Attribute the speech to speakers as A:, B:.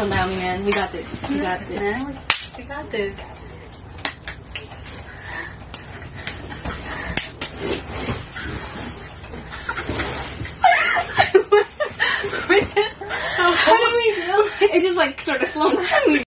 A: Don't doubt me, man. We got this. We got this.
B: Man, we got this.
A: How do we know? It just like sort of flown.